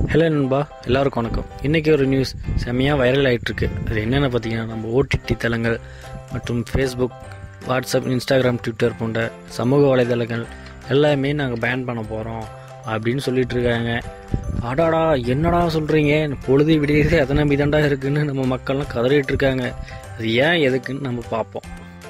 Hello நண்பா, எல்லாருக்கும் வணக்கம். இன்றைக்கி ஒரு நியூஸ் செம்மையாக வைரல் ஆகிட்டுருக்கு. அது என்னென்னு பார்த்தீங்கன்னா, நம்ம ஓடிடி தளங்கள் மற்றும் ஃபேஸ்புக், வாட்ஸ்அப், இன்ஸ்டாகிராம், ட்விட்டர் போன்ற சமூக வலைதளங்கள் எல்லாமே நாங்கள் பேன் பண்ண போகிறோம் அப்படின்னு சொல்லிட்டு இருக்காங்க. ஆடாடா, என்னடா சொல்கிறீங்க? பொழுது விடியது எத்தனை மீதாண்டா இருக்குதுன்னு நம்ம மக்கள்லாம் கதறிட்டு இருக்காங்க. அது ஏன் எதுக்குன்னு நம்ம பார்ப்போம்.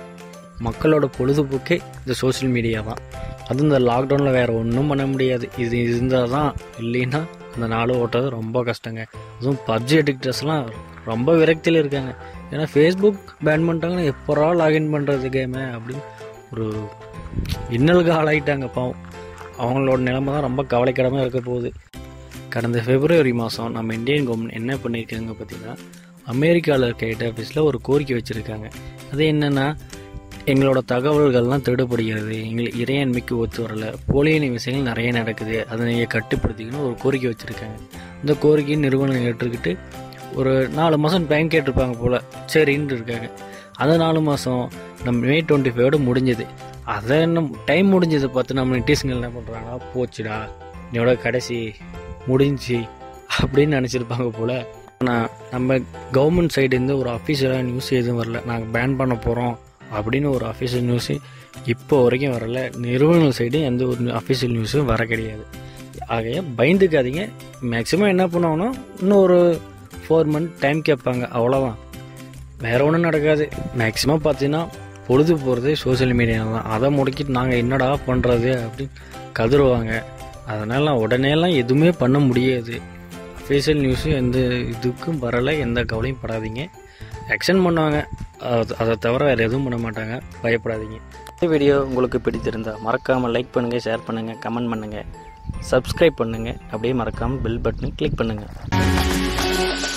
மக்களோட பொழுதுபோக்கே இந்த சோஷியல் மீடியா தான். அதுவும் இந்த லாக்டவுனில் வேறு ஒன்றும் பண்ண முடியாது. இது இருந்தால் தான், இல்லைன்னா அந்த நாள் ஓட்டுறது ரொம்ப கஷ்டங்க. அதுவும் பப்ஜி அடிக்டர்ஸ்லாம் ரொம்ப விரக்தியில் இருக்காங்க. ஏன்னா ஃபேஸ்புக் பேன் பண்ணிட்டாங்கன்னா எப்போரா லாகின் பண்ணுறது கேமு அப்படின்னு ஒரு இன்னலுக்கு ஆளாயிட்டாங்க. பாவம், அவங்களோட நிலைமை தான் ரொம்ப கவலைக்கிடமாக இருக்க போகுது. கடந்த February மாதம் நம்ம இந்தியன் கவர்மெண்ட் என்ன பண்ணியிருக்காங்க பார்த்தீங்கன்னா, அமெரிக்காவில் இருக்க ஹெட் ஆஃபீஸில் ஒரு கோரிக்கை வச்சுருக்காங்க. அது என்னென்னா, எங்களோட தகவல்கள்லாம் திருடப்படுகிறது, எங்களுக்கு இறையாண்மைக்கு ஒத்து வரல, போலியான விஷயங்கள் நிறைய நடக்குது, அதை நீங்கள் கட்டுப்படுத்திக்கணும் ஒரு கோரிக்கை வச்சுருக்காங்க. இந்த கோரிக்கையை நிறுவனம் ஏற்றுக்கிட்டு ஒரு 4 மாதம் டைம் கேட்டிருப்பாங்க போல், சரின்னு இருக்காங்க. அந்த 4 மாதம் நம்ம May 25 முடிஞ்சது. அதை என்ன டைம் முடிஞ்சதை பார்த்து நம்ம நெட்டிசன்கள் என்ன பண்ணுறாங்கன்னா, போச்சுடா என்னோட கடைசி முடிஞ்சு அப்படின்னு நினச்சிருப்பாங்க போல். ஆனால் நம்ம கவர்மெண்ட் சைடுலேருந்து ஒரு அஃபீஷியலாக நியூஸ் எதுவும் வரல, நாங்கள் பேன் பண்ண போகிறோம் அப்படின்னு ஒரு அஃபீஷியல் நியூஸு இப்போ வரைக்கும் வரல. நிறுவன சைடு எந்த ஒரு அஃபீஷியல் நியூஸும் வர கிடையாது. ஆகைய பயந்துக்காதீங்க. மேக்ஸிமம் என்ன பண்ணுவாங்கன்னா, இன்னும் ஒரு 4 month டைம் கேட்பாங்க, அவ்வளோதான். வேறு ஒன்றும் நடக்காது. மேக்ஸிமம் பார்த்தீங்கன்னா பொழுது போகிறதே சோஷியல் மீடியாவில் தான். அதை முடக்கிட்டு நாங்கள் என்னடா பண்ணுறது அப்படின்னு கதறுவாங்க. அதனால் உடனேலாம் எதுவுமே பண்ண முடியாது. அஃபீஷியல் நியூஸும் எந்த இதுக்கும் வரலை, எந்த கவலையும் படாதீங்க. ஆக்ஷன் பண்ணுவாங்க, அதை தவிர வேறு எதுவும் பண்ண மாட்டாங்க, பயப்படாதீங்க. இந்த வீடியோ உங்களுக்கு பிடித்திருந்தால் மறக்காமல் லைக் பண்ணுங்கள், ஷேர் பண்ணுங்கள், கமெண்ட் பண்ணுங்கள், சப்ஸ்கிரைப் பண்ணுங்கள். அப்படியே மறக்காமல் பெல் பட்டனை கிளிக் பண்ணுங்கள்.